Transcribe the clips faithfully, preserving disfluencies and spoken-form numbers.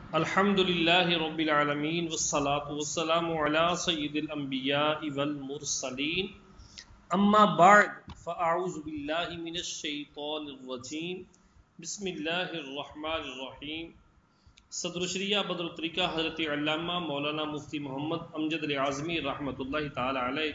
الحمد للہ رب العالمین والصلاة والسلام علی سید الانبیاء والمرسلین اما بعد فاعوذ باللہ من الشیطان الرجیم بسم اللہ الرحمن الرحیم۔ صدر الشریعہ بدر الطریقہ حضرت علامہ مولانا مفتی محمد امجد علی اعظمی رحمۃ اللہ تعالی علیہ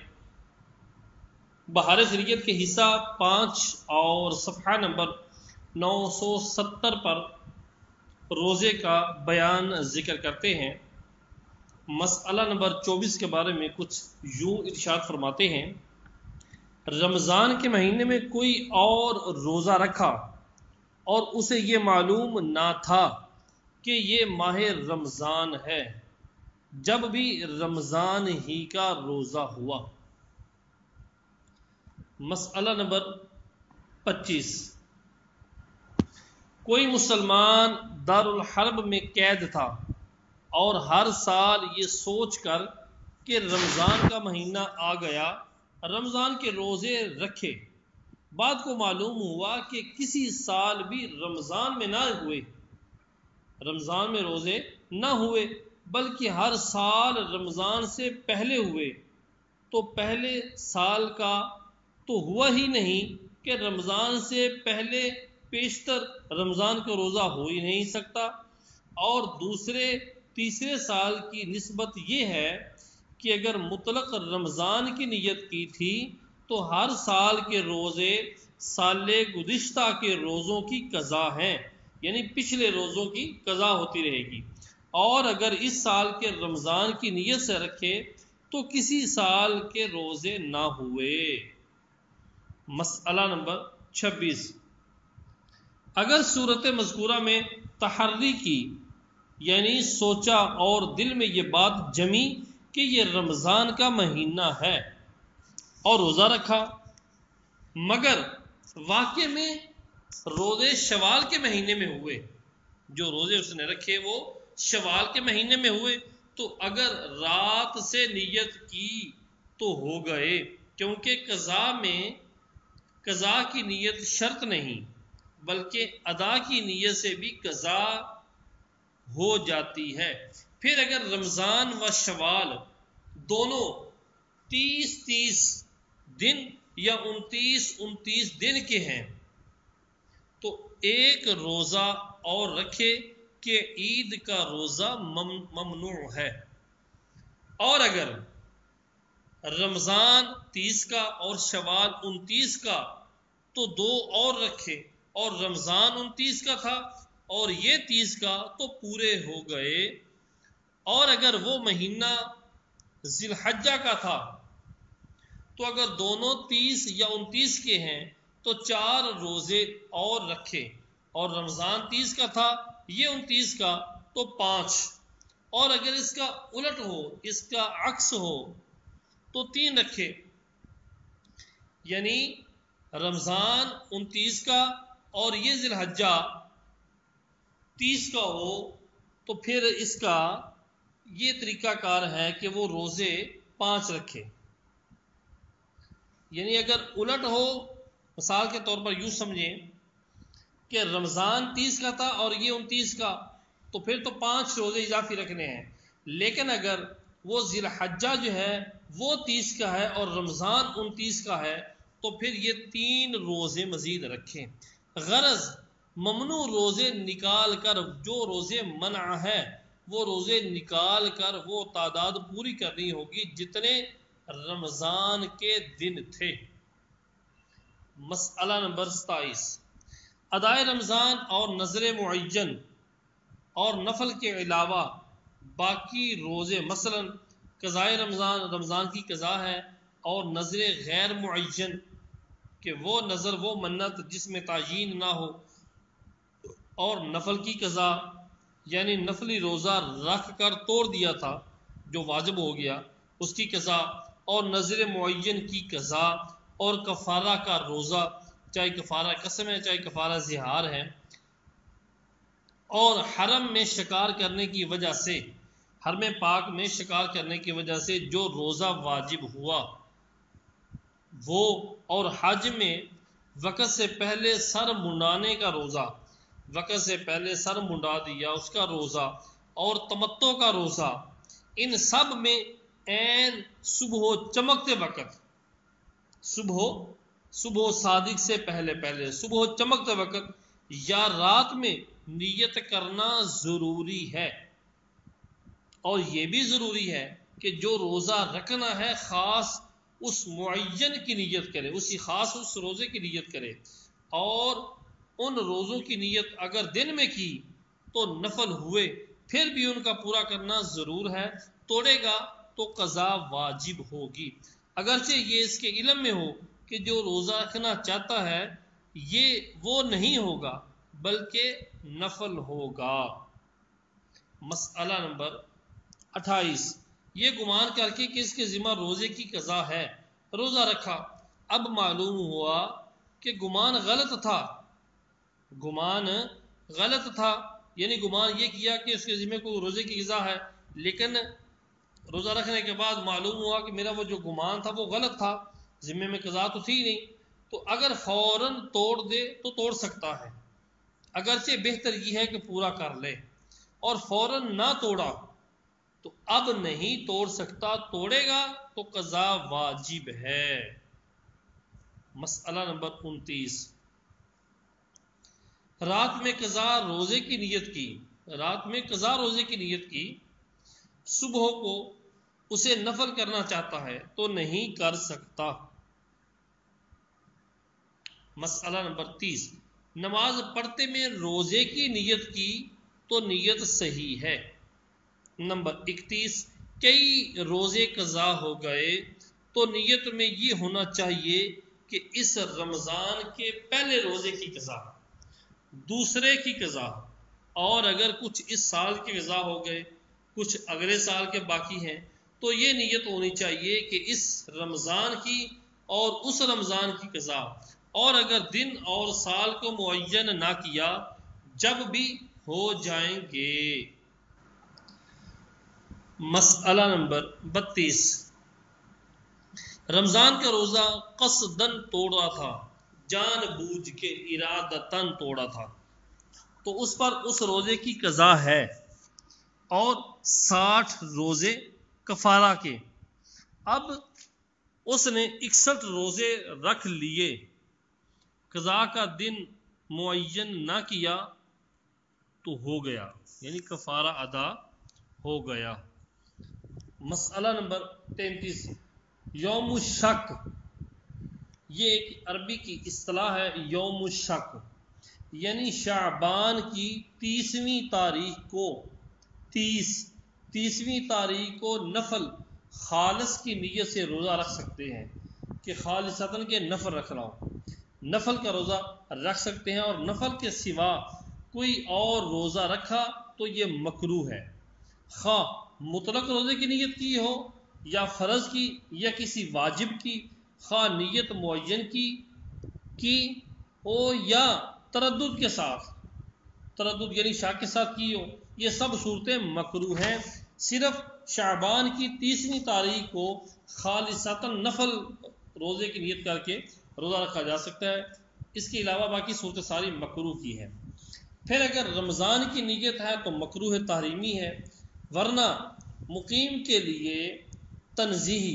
بہار شریعت کے حصہ پانچ اور صفحہ نمبر نو سو ستر پر روزے کا بیان ذکر کرتے ہیں۔ مسئلہ نمبر چوبیس کے بارے میں کچھ یوں ارشاد فرماتے ہیں، رمضان کے مہینے میں کوئی اور روزہ رکھا اور اسے یہ معلوم نہ تھا کہ یہ ماہ رمضان ہے، جب بھی رمضان ہی کا روزہ ہوا۔ مسئلہ نمبر پچیس، کوئی مسلمان دارالحرب میں قید تھا اور ہر سال یہ سوچ کر کہ رمضان کا مہینہ آ گیا رمضان کے روزے رکھے، بعد کو معلوم ہوا کہ کسی سال بھی رمضان میں نہ ہوئے رمضان میں روزے نہ ہوئے بلکہ ہر سال رمضان سے پہلے ہوئے، تو پہلے سال کا تو ہوا ہی نہیں کہ رمضان سے پہلے پیشتر رمضان کا روزہ ہو ہی نہیں سکتا، اور دوسرے تیسرے سال کی نسبت یہ ہے کہ اگر مطلق رمضان کی نیت کی تھی تو ہر سال کے روزے سال گزشتہ کے روزوں کی قضا ہیں، یعنی پچھلے روزوں کی قضا ہوتی رہے گی، اور اگر اس سال کے رمضان کی نیت سے رکھے تو کسی سال کے روزے نہ ہوئے۔ مسئلہ نمبر چھبیس، اگر صورت مذکورہ میں تحری کی، یعنی سوچا اور دل میں یہ بات جمی کہ یہ رمضان کا مہینہ ہے اور روزہ رکھا، مگر واقع میں روزے شوال کے مہینے میں ہوئے، جو روزے اس نے رکھے وہ شوال کے مہینے میں ہوئے، تو اگر رات سے نیت کی تو ہو گئے، کیونکہ قضا میں قضا کی نیت شرط نہیں بلکہ ادا کی نیت سے بھی قضا ہو جاتی ہے۔ پھر اگر رمضان و شوال دونوں تیس تیس دن یا انتیس انتیس دن کے ہیں تو ایک روزہ اور رکھے کہ عید کا روزہ ممنوع ہے، اور اگر رمضان تیس کا اور شوال انتیس کا تو دو اور رکھے، اور رمضان انتیس کا تھا اور یہ تیس کا تو پورے ہو گئے، اور اگر وہ مہینہ ذی الحجہ کا تھا تو اگر دونوں تیس یا انتیس کے ہیں تو چار روزے اور رکھے، اور رمضان تیس کا تھا یہ انتیس کا تو پانچ، اور اگر اس کا الٹ ہو اس کا عکس ہو تو تین رکھے، یعنی رمضان انتیس کا اور یہ ذی الحجہ تیس کا ہو تو پھر اس کا یہ طریقہ کار ہے کہ وہ روزے پانچ رکھے، یعنی اگر الٹ ہو، مثال کے طور پر یوں سمجھیں کہ رمضان تیس کا تھا اور یہ انتیس کا، تو پھر تو پانچ روزے اضافی رکھنے ہیں، لیکن اگر وہ ذی الحجہ جو ہے وہ تیس کا ہے اور رمضان انتیس کا ہے تو پھر یہ تین روزے مزید رکھیں۔ غرض ممنوع روزے نکال کر، جو روزے منع ہے وہ روزے نکال کر وہ تعداد پوری کرنی ہوگی جتنے رمضان کے دن تھے۔ مسئلہ نمبر ستائیس، ادائے رمضان اور نذر معین اور نفل کے علاوہ باقی روزے، مثلا قضائے رمضان رمضان کی قضا ہے، اور نذر غیر معین کہ وہ نظر وہ منت جس میں تعیین نہ ہو، اور نفل کی قضا یعنی نفلی روزہ رکھ کر توڑ دیا تھا جو واجب ہو گیا اس کی قضا، اور نذر معین کی قضا، اور کفارہ کا روزہ، چاہے کفارہ قسم ہے چاہے کفارہ زہار ہے، اور حرم میں شکار کرنے کی وجہ سے حرم پاک میں شکار کرنے کی وجہ سے جو روزہ واجب ہوا وہ، اور حج میں وقت سے پہلے سر منڈانے کا روزہ، وقت سے پہلے سر منڈا دیا اس کا روزہ، اور تمتع کا روزہ، ان سب میں عین صبح چمکتے وقت، صبح صبح صادق سے پہلے پہلے صبح چمکتے وقت یا رات میں نیت کرنا ضروری ہے۔ اور یہ بھی ضروری ہے کہ جو روزہ رکھنا ہے خاص اس معین کی نیت کرے، اسی خاص اس روزے کی نیت کرے، اور ان روزوں کی نیت اگر دن میں کی تو نفل ہوئے پھر بھی ان کا پورا کرنا ضرور ہے، توڑے گا تو قضا واجب ہوگی، اگرچہ یہ اس کے علم میں ہو کہ جو روزہ رکھنا چاہتا ہے یہ وہ نہیں ہوگا بلکہ نفل ہوگا۔ مسئلہ نمبر اٹھائیس، یہ گمان کر کے کہ اس کے ذمہ روزے کی قضا ہے، روزہ رکھا، اب معلوم ہوا کہ گمان غلط تھا، گمان غلط تھا یعنی گمان یہ کیا کہ اس کے ذمہ کوئی روزے کی قضا ہے، لیکن روزہ رکھنے کے بعد معلوم ہوا کہ میرا وہ جو گمان تھا وہ غلط تھا، ذمہ میں قضا تو تھی نہیں، تو اگر فوراً توڑ دے تو توڑ سکتا ہے، اگرچہ بہتر یہ ہے کہ پورا کر لے، اور فوراً نہ توڑا تو اب نہیں توڑ سکتا، توڑے گا تو قضا واجب ہے۔ مسئلہ نمبر انتیس، رات میں قضا روزے کی نیت کی، رات میں قضا روزے کی نیت کی، صبح کو اسے نفل کرنا چاہتا ہے تو نہیں کر سکتا۔ مسئلہ نمبر تیس، نماز پڑھتے میں روزے کی نیت کی تو نیت صحیح ہے۔ نمبر اکتیس، کئی روزے قضا ہو گئے تو نیت میں یہ ہونا چاہیے کہ اس رمضان کے پہلے روزے کی قضا، دوسرے کی قضا، اور اگر کچھ اس سال کے قضا ہو گئے کچھ اگلے سال کے باقی ہیں تو یہ نیت ہونی چاہیے کہ اس رمضان کی اور اس رمضان کی قضا، اور اگر دن اور سال کو معین نہ کیا جب بھی ہو جائیں گے۔ مسئلہ نمبر بتیس، رمضان کا روزہ قصدن توڑا تھا، جان بوجھ کے ارادتن توڑا تھا، تو اس پر اس روزے کی قضا ہے اور ساٹھ روزے کفارہ کے۔ اب اس نے اکسٹھ روزے رکھ لیے، قضا کا دن معین نہ کیا تو ہو گیا، یعنی کفارہ ادا ہو گیا۔ مسئلہ نمبر تینتیس، یوم الشک، یہ ایک عربی کی اصطلاح ہے، یوم الشک یعنی شعبان کی تیسویں تاریخ کو، تیس تیسویں تاریخ کو نفل خالص کی نیت سے روزہ رکھ سکتے ہیں کہ خالصتاً کے نفل رکھ رہا ہوں، نفل کا روزہ رکھ سکتے ہیں، اور نفل کے سوا کوئی اور روزہ رکھا تو یہ مکروہ ہے، خواہ مطلق روزے کی نیت کی ہو یا فرض کی یا کسی واجب کی، خواہ نیت معین کی کی ہو یا تردد کے ساتھ، تردد یعنی شک کے ساتھ کی ہو، یہ سب صورتیں مکروہ ہیں، صرف شعبان کی تیسویں تاریخ کو خالصتاً نفل روزے کی نیت کر کے روزہ رکھا جا سکتا ہے، اس کے علاوہ باقی صورتیں ساری مکروہ کی ہیں۔ پھر اگر رمضان کی نیت ہے تو مکروہ تحریمی ہے، ورنہ مقیم کے لیے تنزیہی،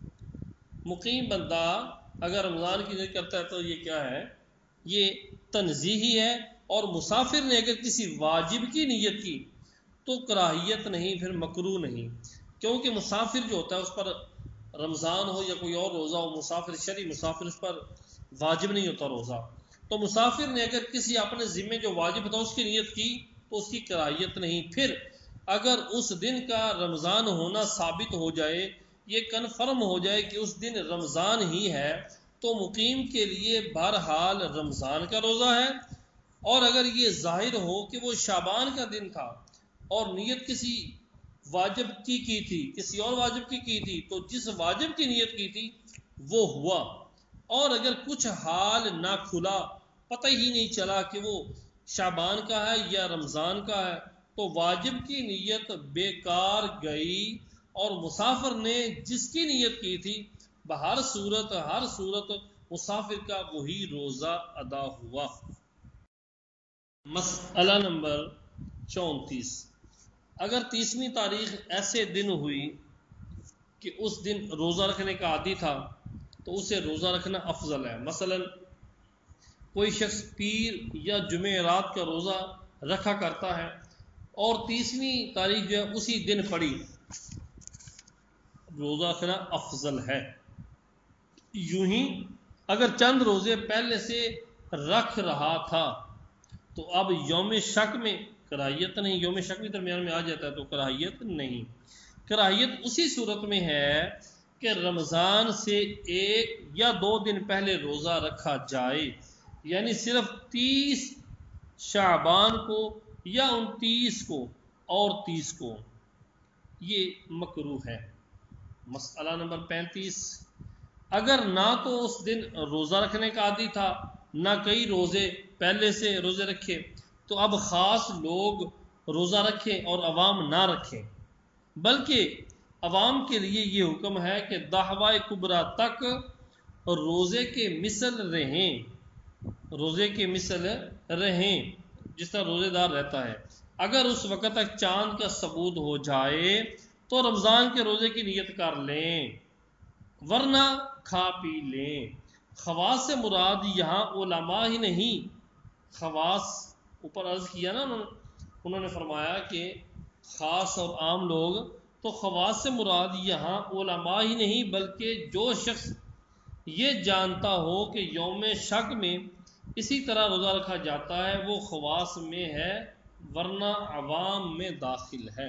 مقیم بندہ اگر رمضان کی نیت کرتا ہے تو یہ کیا ہے، یہ تنزیہی ہے، اور مسافر نے اگر کسی واجب کی نیت کی تو کراہیت نہیں، پھر مکروہ نہیں، کیونکہ مسافر جو ہوتا ہے اس پر رمضان ہو یا کوئی اور روزہ ہو، مسافر شرعی مسافر اس پر واجب نہیں ہوتا روزہ، تو مسافر نے اگر کسی اپنے ذمے جو واجب تھا اس کی نیت کی تو اس کی کراہیت نہیں۔ پھر اگر اس دن کا رمضان ہونا ثابت ہو جائے، یہ کنفرم ہو جائے کہ اس دن رمضان ہی ہے، تو مقیم کے لیے بہرحال رمضان کا روزہ ہے، اور اگر یہ ظاہر ہو کہ وہ شعبان کا دن تھا اور نیت کسی واجب کی کی تھی کسی اور واجب کی کی تھی تو جس واجب کی نیت کی تھی وہ ہوا، اور اگر کچھ حال نہ کھلا، پتہ ہی نہیں چلا کہ وہ شعبان کا ہے یا رمضان کا ہے، تو واجب کی نیت بیکار گئی، اور مسافر نے جس کی نیت کی تھی بہر صورت ہر صورت مسافر کا وہی روزہ ادا ہوا۔ مسئلہ نمبر چونتیس، اگر تیسویں تاریخ ایسے دن ہوئی کہ اس دن روزہ رکھنے کا عادی تھا تو اسے روزہ رکھنا افضل ہے. مثلا کوئی شخص پیر یا جمعرات کا روزہ رکھا کرتا ہے اور تیسویں تاریخ جو ہے اسی دن پڑی، روزہ رکھنا افضل ہے. یوں ہی اگر چند روزے پہلے سے رکھ رہا تھا تو اب یوم شک میں کراہیت نہیں، یوم شک بھی درمیان میں آ جاتا ہے تو کراہیت نہیں. کراہیت اسی صورت میں ہے کہ رمضان سے ایک یا دو دن پہلے روزہ رکھا جائے، یعنی صرف تیس شعبان کو یا انتیس کو اور تیس کو، یہ مکروہ ہے. مسئلہ نمبر پینتیس، اگر نہ تو اس دن روزہ رکھنے کا عادی تھا نہ کئی روزے پہلے سے روزے رکھے تو اب خاص لوگ روزہ رکھیں اور عوام نہ رکھیں، بلکہ عوام کے لیے یہ حکم ہے کہ دعوی کبریٰ تک روزے کے مثل رہیں، روزے کے مثل رہیں جس طرح روزے دار رہتا ہے. اگر اس وقت تک چاند کا ثبوت ہو جائے تو رمضان کے روزے کی نیت کر لیں ورنہ کھا پی لیں. خواص سے مراد یہاں علماء ہی نہیں، خواص اوپر عرض کیا نا انہوں نے, انہوں نے فرمایا کہ خاص اور عام لوگ، تو خواص سے مراد یہاں علماء ہی نہیں بلکہ جو شخص یہ جانتا ہو کہ یوم شک میں اسی طرح روزہ رکھا جاتا ہے وہ خواص میں ہے ورنہ عوام میں داخل ہے.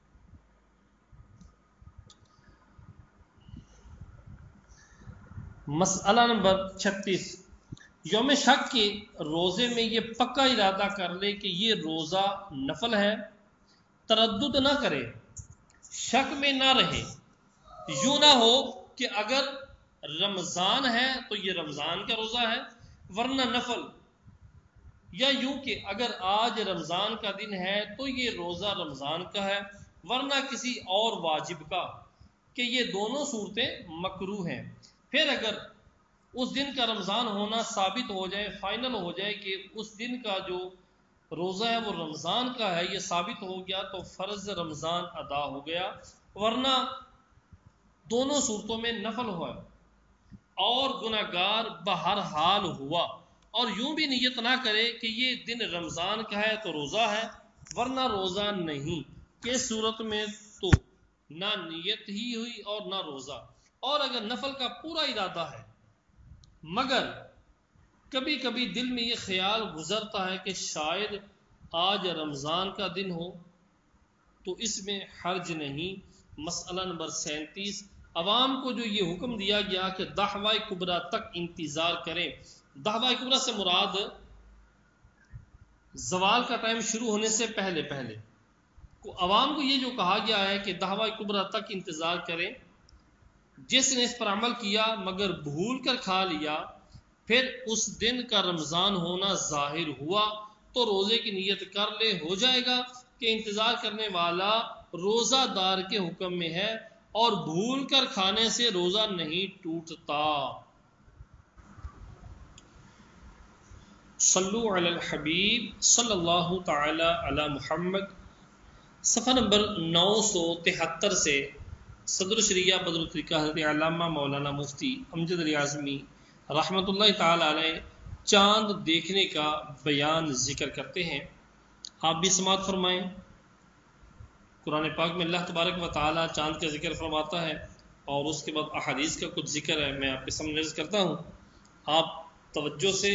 مسئلہ نمبر چھتیس، یوم شک کے روزے میں یہ پکا ارادہ کر لے کہ یہ روزہ نفل ہے، تردد نہ کرے، شک میں نہ رہے. یوں نہ ہو کہ اگر رمضان ہے تو یہ رمضان کا روزہ ہے ورنہ نفل، یا یوں کہ اگر آج رمضان کا دن ہے تو یہ روزہ رمضان کا ہے ورنہ کسی اور واجب کا، کہ یہ دونوں صورتیں مکروہ ہیں. پھر اگر اس دن کا رمضان ہونا ثابت ہو جائے، فائنل ہو جائے کہ اس دن کا جو روزہ ہے وہ رمضان کا ہے، یہ ثابت ہو گیا تو فرض رمضان ادا ہو گیا، ورنہ دونوں صورتوں میں نفل ہوا اور گناہگار بہرحال ہوا. اور یوں بھی نیت نہ کرے کہ یہ دن رمضان کا ہے تو روزہ ہے ورنہ روزہ نہیں، کہ صورت میں تو نہ نیت ہی ہوئی اور نہ روزہ. اور اگر نفل کا پورا ارادہ ہے مگر کبھی کبھی دل میں یہ خیال گزرتا ہے کہ شاید آج رمضان کا دن ہو تو اس میں حرج نہیں. مسئلہ نمبر سینتیس، عوام کو جو یہ حکم دیا گیا کہ دعوی کبریٰ تک انتظار کریں، دعوی کبریٰ سے مراد زوال کا ٹائم شروع ہونے سے پہلے پہلے کو عوام کو یہ جو کہا گیا ہے کہ دعوی کبریٰ تک انتظار کریں، جس نے اس پر عمل کیا مگر بھول کر کھا لیا پھر اس دن کا رمضان ہونا ظاہر ہوا تو روزے کی نیت کر لے، ہو جائے گا کہ انتظار کرنے والا روزہ دار کے حکم میں ہے اور بھول کر کھانے سے روزہ نہیں ٹوٹتا. صلو علی الحبیب صلی اللہ تعالی علی محمد. صفحہ نمبر نو سو تہتر سے صدر شریعہ بدر الطریقہ حضرت علامہ مولانا مفتی امجد علی اعظمی رحمۃ اللہ تعالی علیہ چاند دیکھنے کا بیان ذکر کرتے ہیں. آپ بھی سماعت فرمائیں. قرآن پاک میں اللہ تبارک و تعالی چاند کا ذکر فرماتا ہے اور اس کے بعد احادیث کا کچھ ذکر ہے، میں آپ کے سامنے عرض کرتا ہوں، آپ توجہ سے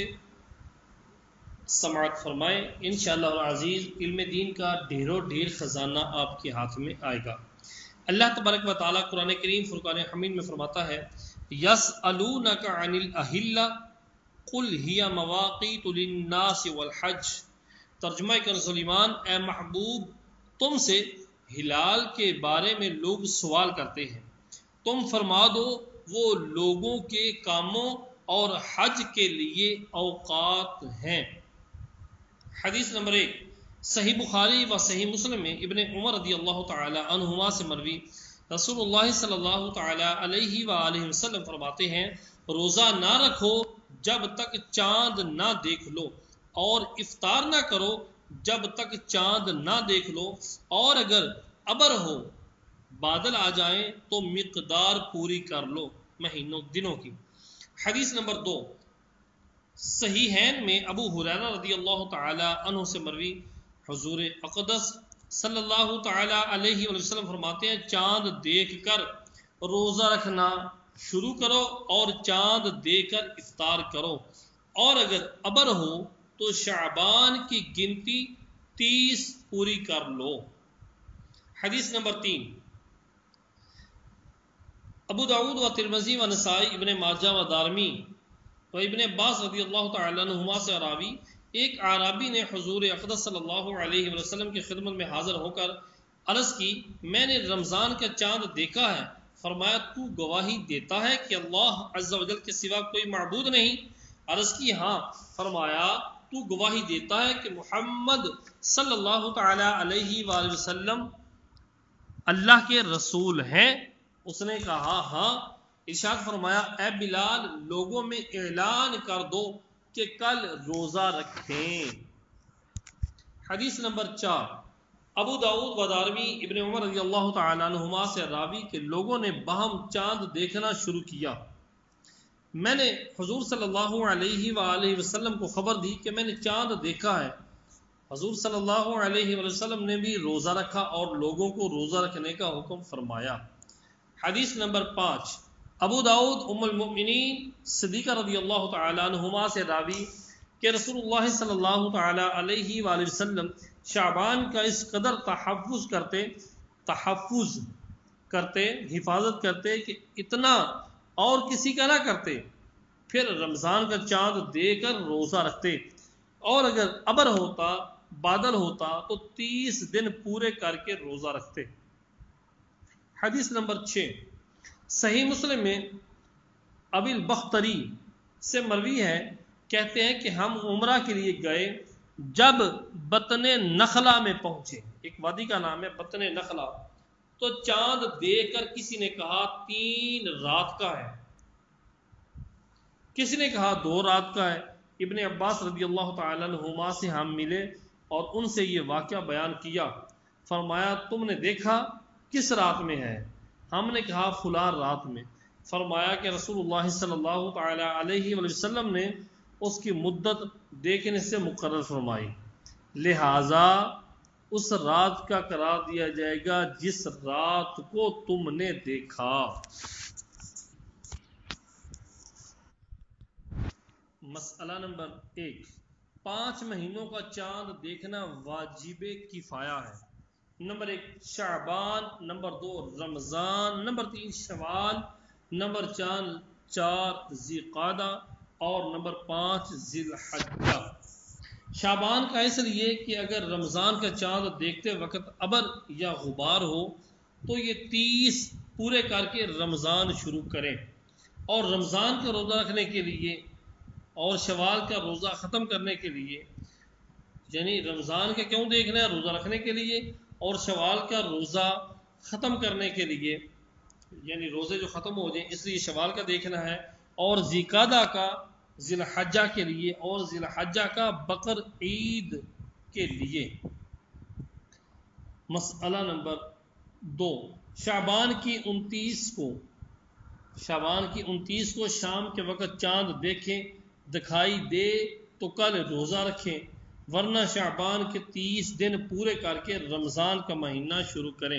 سماعت فرمائیں. انشاءاللہ العزیز علم دین کا ڈھیروں ڈھیر خزانہ آپ کے ہاتھ میں آئے گا. اللہ تبارک و تعالی قرآن کریم فرقان حمید میں فرماتا ہے یسألونک عن الاہلہ قل ہی مواقیت للناس والحج. ترجمہ کنز ایمان، اے محبوب تم سے ہلال کے بارے میں لوگ سوال کرتے ہیں، تم فرما دو وہ لوگوں کے کاموں اور حج کے لیے اوقات ہیں. حدیث نمبر ایک، صحیح بخاری و صحیح مسلم میں ابن عمر رضی اللہ تعالی عنہما سے مروی رسول اللہ صلی اللہ تعالی علیہ وآلہ وسلم فرماتے ہیں روزہ نہ رکھو جب تک چاند نہ دیکھ لو اور افطار نہ کرو جب تک چاند نہ دیکھ لو، اور اگر ابر ہو بادل آ جائیں تو مقدار پوری کر لو مہینوں دنوں کی۔ حدیث نمبر دو، صحیحین میں ابو ہریرہ رضی اللہ تعالی عنہ سے مروی، حضور اقدس صلی اللہ تعالی علیہ وسلم فرماتے ہیں چاند دیکھ کر روزہ رکھنا شروع کرو اور چاند دیکھ کر افطار کرو، اور اگر ابر ہو تو شعبان کی گنتی تیس پوری کر لو۔ حدیث نمبر تین، ابو داؤد و ترمذی و نسائی، ابن ماجہ و دارمی و ابن عباس رضی اللہ تعالی عنہما سے راوی، ایک اعرابی نے حضور اقدس صلی اللہ علیہ وسلم کی خدمت میں حاضر ہو کر عرض کی، میں نے رمضان کا چاند دیکھا ہے۔ فرمایا تو گواہی دیتا ہے کہ اللہ عز و جل کے سوا کوئی معبود نہیں؟ عرض کی ہاں۔ فرمایا تو گواہی دیتا ہے کہ محمد صلی اللہ تعالی علیہ وآلہ وسلم اللہ کے رسول ہیں؟ اس نے کہا ہاں۔ ارشاد فرمایا اے بلال لوگوں میں اعلان کر دو کہ کل روزہ رکھیں۔ حدیث نمبر چار، ابو داؤد و دارمی، ابن عمر رضی اللہ تعالی عنہما سے راوی کہ لوگوں نے باہم چاند دیکھنا شروع کیا۔ میں نے حضور صلی اللہ علیہ وآلہ وسلم کو خبر دی کہ میں نے چاند دیکھا ہے۔ حضور صلی اللہ علیہ وسلم نے بھی روزہ رکھا اور لوگوں کو روزہ رکھنے کا حکم فرمایا۔ حدیث نمبر پانچ، ابو داؤد ام المؤمنین صدیقہ رضی اللہ تعالی عنہما سے راوی کہ رسول اللہ صلی اللہ تعالی علیہ وآلہ وسلم شعبان کا اس قدر تحفظ کرتے تحفظ کرتے حفاظت کرتے کہ اتنا اور کسی کا نہ کرتے، پھر رمضان کا چاند دے کر روزہ رکھتے، اور اگر ابر ہوتا بادل ہوتا تو تیس دن پورے کر کے روزہ رکھتے۔ حدیث نمبر چھ، صحیح مسلم میں ابی البختری سے مروی ہے، کہتے ہیں کہ ہم عمرہ کے لیے گئے، جب بطن نخلا میں پہنچے، ایک وادی کا نام ہے بطن نخلا، تو چاند دیکھ کر کسی نے کہا تین رات کا ہے، کسی نے کہا دو رات کا ہے۔ ابن عباس رضی اللہ تعالی عنہما سے ہم ملے اور ان سے یہ واقعہ بیان کیا۔ فرمایا تم نے دیکھا کس رات میں ہے؟ ہم نے کہا فلاں رات میں۔ فرمایا کہ رسول اللہ صلی اللہ تعالی علیہ وسلم نے اس کی مدت دیکھنے سے مقرر فرمائی، لہذا اس رات کا قرار دیا جائے گا جس رات کو تم نے دیکھا۔ مسئلہ نمبر ایک، پانچ مہینوں کا چاند دیکھنا واجب کفایہ ہے۔ نمبر ایک شعبان، نمبر دو رمضان، نمبر تین شوال، نمبر چار چار ذی قعدہ اور نمبر پانچ ذی الحجہ۔ شعبان کا اس لیے کہ اگر رمضان کا چاند دیکھتے وقت ابر یا غبار ہو تو یہ تیس پورے کر کے رمضان شروع کریں، اور رمضان کا روزہ رکھنے کے لیے اور شوال کا روزہ ختم کرنے کے لیے، یعنی رمضان کا کیوں دیکھنا ہے؟ روزہ رکھنے کے لیے، اور شوال کا روزہ ختم کرنے کے لیے، یعنی روزے جو ختم ہو جائیں اس لیے شوال کا دیکھنا ہے، اور ذی قعدہ کا ذی الحجہ کے لیے، اور ذی الحجہ کا بقر عید کے لیے۔ مسئلہ نمبر دو، شعبان کی انتیس کو شعبان کی انتیس کو شام کے وقت چاند دیکھیں، دکھائی دے تو کل روزہ رکھیں، ورنہ شعبان کے تیس دن پورے کر کے رمضان کا مہینہ شروع کریں۔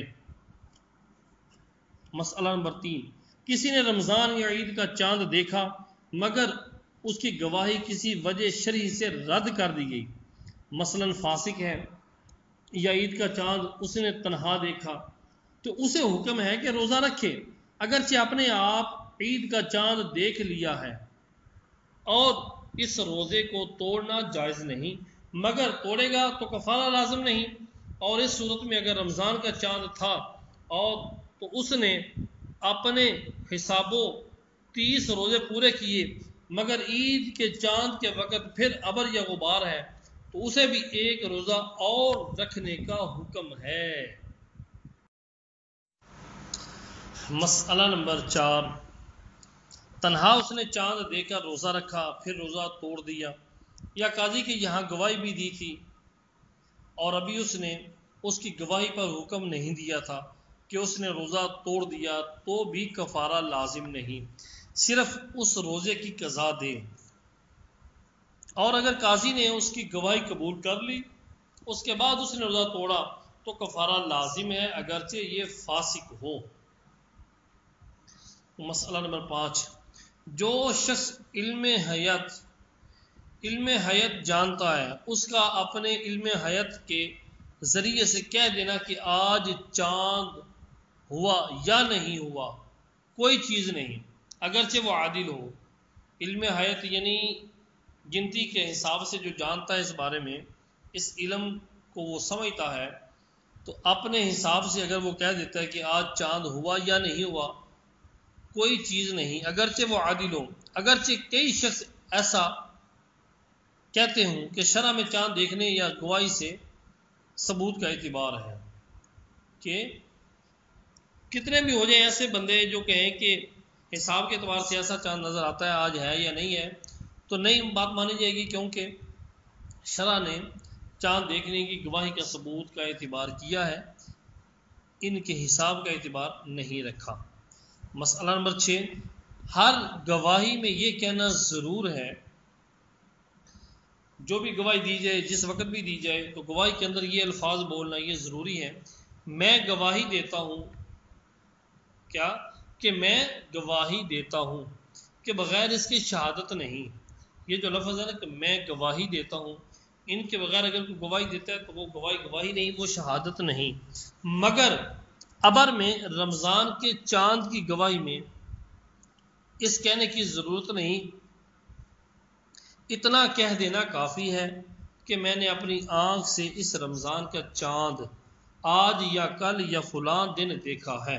مسئلہ نمبر تین، کسی نے رمضان یا عید کا چاند دیکھا مگر اس کی گواہی کسی وجہ شرعی سے رد کر دی گئی، مثلا فاسق ہے یا عید کا چاند اس نے تنہا دیکھا، تو اسے حکم ہے کہ روزہ رکھے، اگرچہ اپنے آپ عید کا چاند دیکھ لیا ہے، اور اس روزے کو توڑنا جائز نہیں، مگر توڑے گا تو کفارہ لازم نہیں۔ اور اس صورت میں اگر رمضان کا چاند تھا اور تو اس نے اپنے حسابوں تیس روزے پورے کیے، مگر عید کے چاند کے وقت پھر ابر یا غبار ہے تو اسے بھی ایک روزہ اور رکھنے کا حکم ہے۔ مسئلہ نمبر چار، تنہا اس نے چاند دے کر روزہ رکھا پھر روزہ توڑ دیا، یا قاضی کی یہاں گواہی بھی دی تھی اور ابھی اس نے اس کی گواہی پر حکم نہیں دیا تھا کہ اس نے روزہ توڑ دیا تو بھی کفارہ لازم نہیں، صرف اس روزے کی قضا دے۔ اور اگر قاضی نے اس کی گواہی قبول کر لی اس کے بعد اس نے روزہ توڑا تو کفارہ لازم ہے اگرچہ یہ فاسق ہو۔ مسئلہ نمبر پانچ، جو شخص علم حیات علم حیات جانتا ہے اس کا اپنے علم حیات کے ذریعے سے کہہ دینا کہ آج چاند ہوا یا نہیں ہوا کوئی چیز نہیں، اگرچہ وہ عادل ہو۔ علم حیات یعنی گنتی کے حساب سے جو جانتا ہے اس بارے میں، اس علم کو وہ سمجھتا ہے، تو اپنے حساب سے اگر وہ کہہ دیتا ہے کہ آج چاند ہوا یا نہیں ہوا کوئی چیز نہیں، اگرچہ وہ عادل ہو۔ اگرچہ کئی شخص ایسا کہتے ہوں کہ شرع میں چاند دیکھنے یا گواہی سے ثبوت کا اعتبار ہے، کہ کتنے بھی ہو جائیں ایسے بندے جو کہیں کہ حساب کے اعتبار سے ایسا چاند نظر آتا ہے آج ہے یا نہیں ہے، تو نئی بات مانی جائے گی، کیونکہ شرع نے چاند دیکھنے کی گواہی کا ثبوت کا اعتبار کیا ہے، ان کے حساب کا اعتبار نہیں رکھا۔ مسئلہ نمبر چھ، ہر گواہی میں یہ کہنا ضرور ہے، جو بھی گواہی دی جائے جس وقت بھی دی جائے تو گواہی کے اندر یہ الفاظ بولنا یہ ضروری ہے، میں گواہی دیتا ہوں، کیا کہ میں گواہی دیتا ہوں، کہ بغیر اس کی شہادت نہیں۔ یہ جو لفظ ہے نا کہ میں گواہی دیتا ہوں، ان کے بغیر اگر کوئی گواہی دیتا ہے تو وہ گواہی گواہی نہیں، وہ شہادت نہیں۔ مگر ابر میں رمضان کے چاند کی گواہی میں اس کہنے کی ضرورت نہیں، اتنا کہہ دینا کافی ہے کہ میں نے اپنی آنکھ سے اس رمضان کا چاند آج یا کل یا فلاں دن دیکھا ہے۔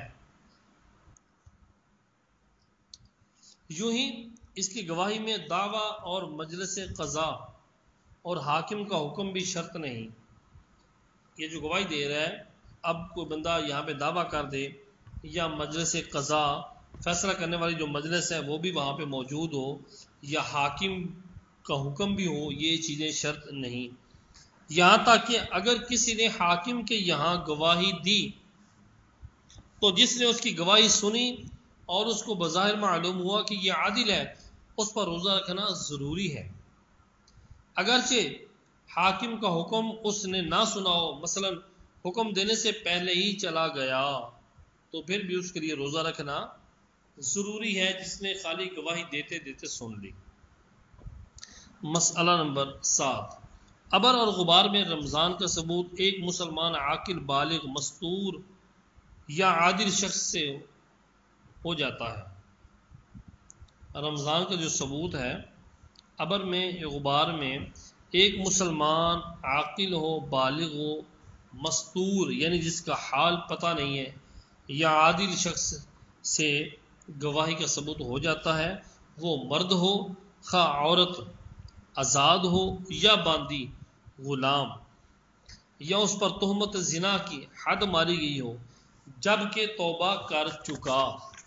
یوں ہی اس کی گواہی میں دعویٰ اور مجلس قضا اور حاکم کا حکم بھی شرط نہیں۔ یہ جو گواہی دے رہا ہے، اب کوئی بندہ یہاں پہ دعویٰ کر دے یا مجلس قضا فیصلہ کرنے والی جو مجلس ہے وہ بھی وہاں پہ موجود ہو یا حاکم کا حکم بھی ہو، یہ چیزیں شرط نہیں۔ یہاں تک کہ اگر کسی نے حاکم کے یہاں گواہی دی تو جس نے اس کی گواہی سنی اور اس کو بظاہر معلوم ہوا کہ یہ عادل ہے، اس پر روزہ رکھنا ضروری ہے، اگرچہ حاکم کا حکم اس نے نہ سنا ہو، مثلا حکم دینے سے پہلے ہی چلا گیا، تو پھر بھی اس کے لیے روزہ رکھنا ضروری ہے جس نے خالی گواہی دیتے دیتے سن لی۔ مسئلہ نمبر سات، ابر اور غبار میں رمضان کا ثبوت ایک مسلمان عاقل بالغ مستور یا عادل شخص سے ہو جاتا ہے۔ رمضان کا جو ثبوت ہے ابر میں غبار میں ایک مسلمان عاقل ہو، بالغ ہو، مستور یعنی جس کا حال پتہ نہیں ہے، یا عادل شخص سے گواہی کا ثبوت ہو جاتا ہے، وہ مرد ہو خواہ عورت، آزاد ہو یا باندی، غلام، یا اس پر تہمت زنا کی حد ماری گئی ہو جبکہ توبہ کر چکا۔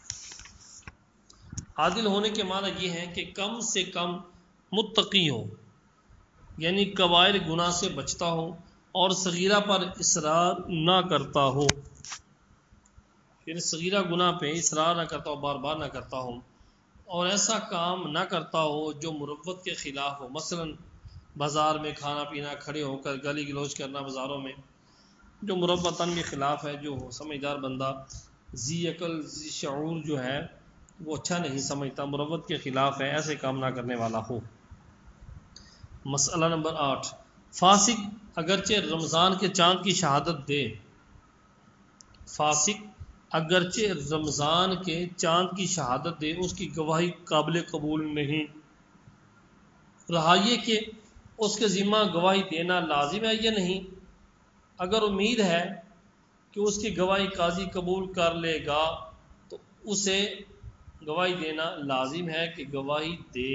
عادل ہونے کے معنی یہ ہے کہ کم سے کم متقی ہو، یعنی کبائر گناہ سے بچتا ہو اور صغیرہ پر اصرار نہ کرتا ہو، یعنی صغیرہ گناہ پہ اصرار نہ کرتا ہو، بار بار نہ کرتا ہو، اور ایسا کام نہ کرتا ہو جو مروت کے خلاف ہو، مثلا بازار میں کھانا پینا، کھڑے ہو کر گالی گلوچ کرنا بازاروں میں، جو مروتاً کے خلاف ہے، جو سمجھدار بندہ ذی عقل ذی شعور جو ہے وہ اچھا نہیں سمجھتا، مروت کے خلاف ہے، ایسے کام نہ کرنے والا ہو۔ مسئلہ نمبر آٹھ، فاسق اگرچہ رمضان کے چاند کی شہادت دے فاسق اگرچہ رمضان کے چاند کی شہادت دے اس کی گواہی قابل قبول نہیں۔ رہا یہ کہ اس کے ذمہ گواہی دینا لازم ہے یا نہیں، اگر امید ہے کہ اس کی گواہی قاضی قبول کر لے گا تو اسے گواہی دینا لازم ہے کہ گواہی دے۔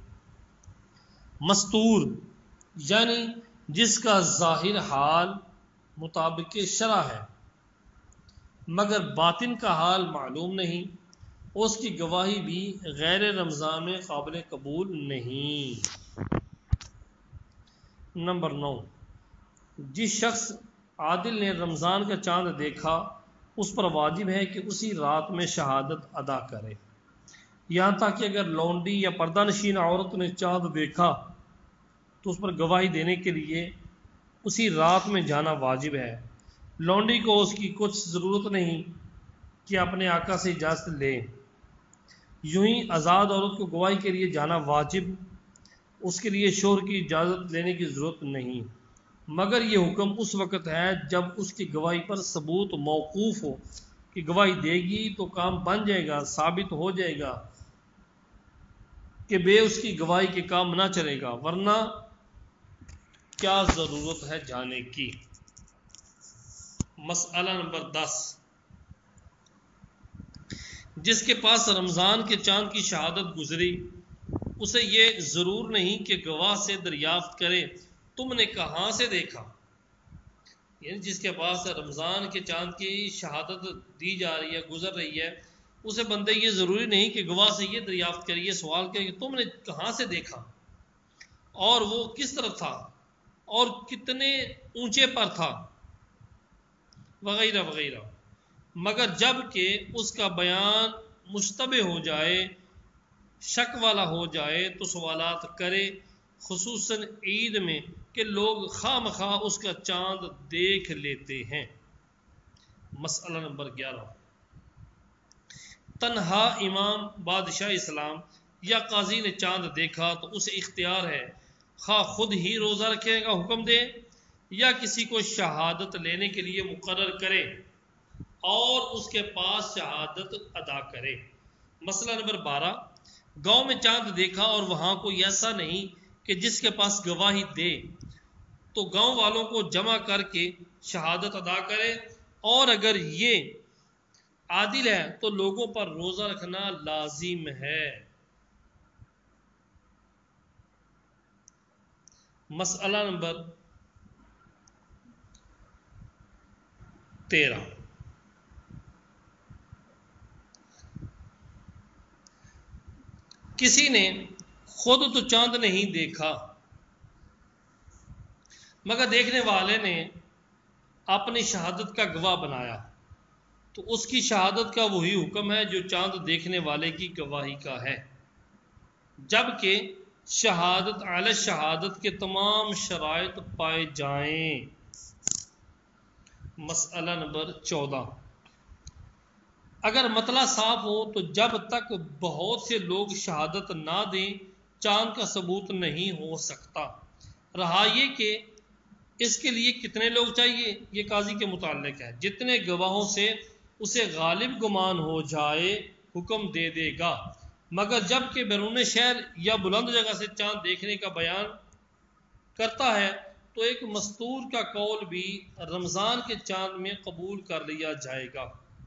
مستور یعنی جس کا ظاہر حال مطابق شرع ہے مگر باطن کا حال معلوم نہیں، اس کی گواہی بھی غیر رمضان میں قابل قبول نہیں۔ نمبر نو، جس شخص عادل نے رمضان کا چاند دیکھا اس پر واجب ہے کہ اسی رات میں شہادت ادا کرے، یہاں تک کہ اگر لونڈی یا پردہ نشین عورت نے چاند دیکھا تو اس پر گواہی دینے کے لیے اسی رات میں جانا واجب ہے۔ لونڈی کو اس کی کچھ ضرورت نہیں کہ اپنے آقا سے اجازت لے، یوں ہی آزاد عورت کو گواہی کے لیے جانا واجب، اس کے لیے شوہر کی اجازت لینے کی ضرورت نہیں، مگر یہ حکم اس وقت ہے جب اس کی گواہی پر ثبوت موقوف ہو کہ گواہی دے گی تو کام بن جائے گا، ثابت ہو جائے گا کہ بے اس کی گواہی کے کام نہ چلے گا، ورنہ کیا ضرورت ہے جانے کی۔ مسئلہ نمبر دس، جس کے پاس رمضان کے چاند کی شہادت گزری اسے یہ ضرور نہیں کہ گواہ سے دریافت کرے تم نے کہاں سے دیکھا، یعنی جس کے پاس رمضان کے چاند کی شہادت دی جا رہی ہے، گزر رہی ہے، اسے بندے یہ ضروری نہیں کہ گواہ سے یہ دریافت کرے، یہ سوال کرے کہ تم نے کہاں سے دیکھا اور وہ کس طرف تھا اور کتنے اونچے پر تھا وغیرہ وغیرہ، مگر جب کہ اس کا بیان مشتبہ ہو جائے، شک والا ہو جائے تو سوالات کرے، خصوصاً عید میں کہ لوگ خواہ مخواہ اس کا چاند دیکھ لیتے ہیں۔ مسئلہ نمبر گیارہ، تنہا امام بادشاہ اسلام یا قاضی نے چاند دیکھا تو اسے اختیار ہے خواہ خود ہی روزہ رکھنے کا حکم دے یا کسی کو شہادت لینے کے لیے مقرر کرے اور اس کے پاس شہادت ادا کرے۔ مسئلہ نمبر بارہ، گاؤں میں چاند دیکھا اور وہاں کوئی ایسا نہیں کہ جس کے پاس گواہی دے تو گاؤں والوں کو جمع کر کے شہادت ادا کرے، اور اگر یہ عادل ہے تو لوگوں پر روزہ رکھنا لازم ہے۔ مسئلہ نمبر تیرہ، کسی نے خود تو چاند نہیں دیکھا مگر دیکھنے والے نے اپنی شہادت کا گواہ بنایا تو اس کی شہادت کا وہی حکم ہے جو چاند دیکھنے والے کی گواہی کا ہے، جبکہ شہادت علی شہادت کے تمام شرائط پائے جائیں۔ مسئلہ نمبر چودہ، اگر مطلع صاف ہو تو جب تک بہت سے لوگ شہادت نہ دیں چاند کا ثبوت نہیں ہو سکتا۔ رہا یہ کہ اس کے لیے کتنے لوگ چاہیے، یہ قاضی کے متعلق ہے، جتنے گواہوں سے اسے غالب گمان ہو جائے حکم دے دے گا، مگر جب کہ بیرون شہر یا بلند جگہ سے چاند دیکھنے کا بیان کرتا ہے تو ایک مستور کا قول بھی رمضان کے چاند میں قبول کر لیا جائے گا۔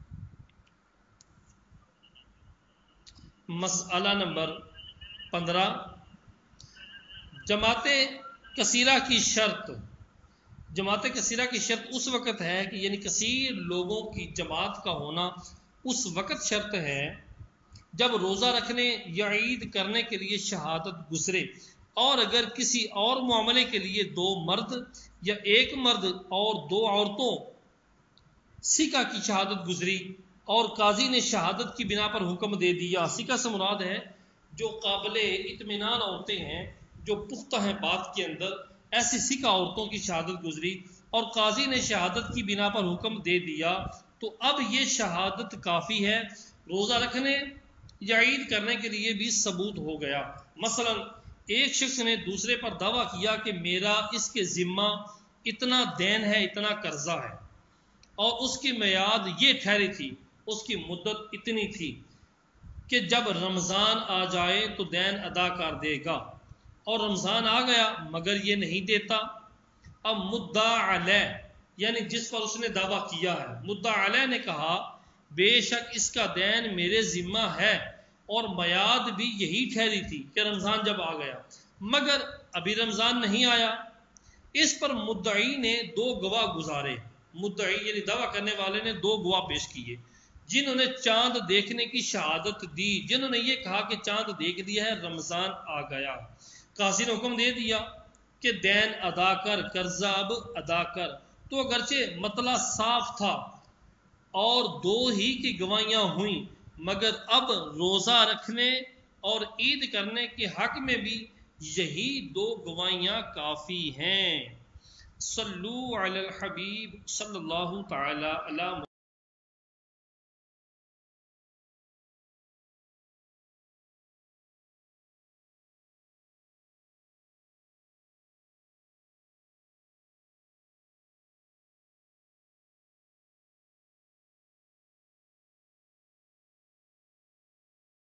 مسئلہ نمبر پندرہ، جماعت کثیرہ کی شرط۔ جماعت کثیرہ کی شرط اس وقت ہے کہ یعنی کثیر لوگوں کی جماعت کا ہونا اس وقت شرط ہے جب روزہ رکھنے یا عید کرنے کے لیے شہادت گزرے، اور اگر کسی اور معاملے کے لیے دو مرد یا ایک مرد اور دو عورتوں سکہ کی شہادت گزری اور قاضی نے شہادت کی بنا پر حکم دے دیا۔ سکہ سے مراد ہے جو قابل اطمینان عورتیں ہیں، جو پختہ ہیں بات کے اندر، ایسی سکہ عورتوں کی شہادت گزری اور قاضی نے شہادت کی بنا پر حکم دے دیا تو اب یہ شہادت کافی ہے، روزہ رکھنے یا عید کرنے کے لیے بھی ثبوت ہو گیا۔ مثلا ایک شخص نے دوسرے پر دعویٰ کیا کہ میرا اس کے ذمہ اتنا دین ہے، اتنا قرضہ ہے، اور اس کی میعاد یہ ٹھہری تھی، اس کی مدت اتنی تھی کہ جب رمضان آ جائے تو دین ادا کر دے گا، اور رمضان آ گیا مگر یہ نہیں دیتا۔ اب مدعا علیہ یعنی جس پر اس نے دعویٰ کیا ہے، مدعا علیہ نے کہا بے شک اس کا دین میرے ذمہ ہے اور میعاد بھی یہی ٹھہری تھی کہ رمضان جب آ گیا، مگر ابھی رمضان نہیں آیا۔ اس پر مدعی نے دو گواہ گزارے، مدعی یعنی دعویٰ کرنے والے نے دو گواہ پیش کیے جنہوں نے چاند دیکھنے کی شہادت دی، جنہوں نے یہ کہا کہ چاند دیکھ دیا ہے، رمضان آ گیا۔ قاضی نے حکم دے دیا کہ دین ادا کر، قرضہ اب ادا کر، تو اگرچہ مطلع صاف تھا اور دو ہی کی گواہیاں ہوئیں، مگر اب روزہ رکھنے اور عید کرنے کے حق میں بھی یہی دو گواہیاں کافی ہیں۔ صلو علی الحبیب صلی اللہ تعالی علی